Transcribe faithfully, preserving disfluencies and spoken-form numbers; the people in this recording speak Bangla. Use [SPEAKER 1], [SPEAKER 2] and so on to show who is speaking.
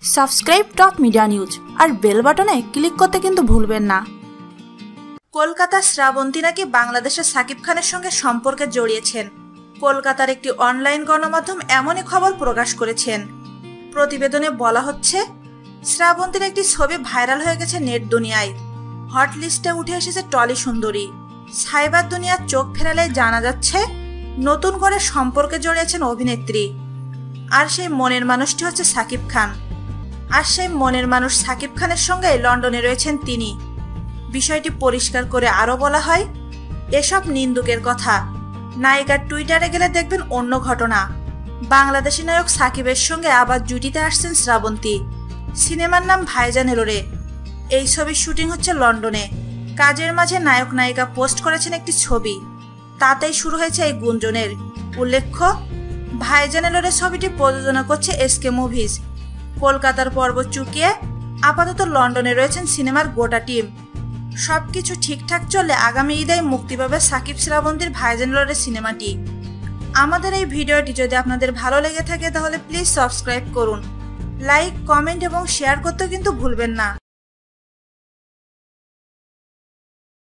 [SPEAKER 1] সাবস্ক্রাইব টপ মিডিয়া নিউজ আর বেল বাটনে ক্লিক করতে কিন্তু ভুলবেন না। কলকাতা শ্রাবন্তী নাকি বাংলাদেশের সাকিব খানের সঙ্গে সম্পর্কে জড়িয়েছেন। কলকাতার একটি অনলাইন গণমাধ্যম এমনই খবর প্রকাশ করেছেন। প্রতিবেদনে বলা হচ্ছে, শ্রাবন্তীর একটি ছবি ভাইরাল হয়ে গেছে নেট দুনিয়ায়। হট লিস্টে উঠে এসেছে টলি সুন্দরী। সাইবার দুনিয়ার চোখ ফেরালে জানা যাচ্ছে নতুন করে সম্পর্কে জড়িয়েছেন অভিনেত্রী। আর সেই মনের মানুষটি হচ্ছে সাকিব খান। আর সেই মনের মানুষ সাকিব খানের সঙ্গে লন্ডনে রয়েছেন তিনি। বিষয়টি পরিষ্কার করে আরও বলা হয়, এসব নিন্দুকের কথা। নায়িকার টুইটারে গেলে দেখবেন অন্য ঘটনা। বাংলাদেশি নায়ক সাকিবের সঙ্গে আবার জুটিতে আসছেন শ্রাবন্তী। সিনেমার নাম ভাইজান এলোরে। এই ছবির শুটিং হচ্ছে লন্ডনে। কাজের মাঝে নায়ক নায়িকা পোস্ট করেছেন একটি ছবি। তাতেই শুরু হয়েছে এই গুঞ্জনের। উল্লেখ্য, ভাইজান এলোরে ছবিটি প্রযোজনা করছে এসকে মুভিজ। কলকাতার পর্ব চুকিয়ে আপাতত লন্ডনে রয়েছেন সিনেমার গোটা টিম। সবকিছু ঠিকঠাক চললে আগামী ঈদে মুক্তি পাবে সাকিব শ্রাবন্তীর ভাইজান এলোরে সিনেমাটি। আমাদের এই ভিডিওটি যদি আপনাদের ভালো লেগে থাকে তাহলে প্লিজ সাবস্ক্রাইব করুন। লাইক, কমেন্ট এবং শেয়ার করতেও কিন্তু ভুলবেন না।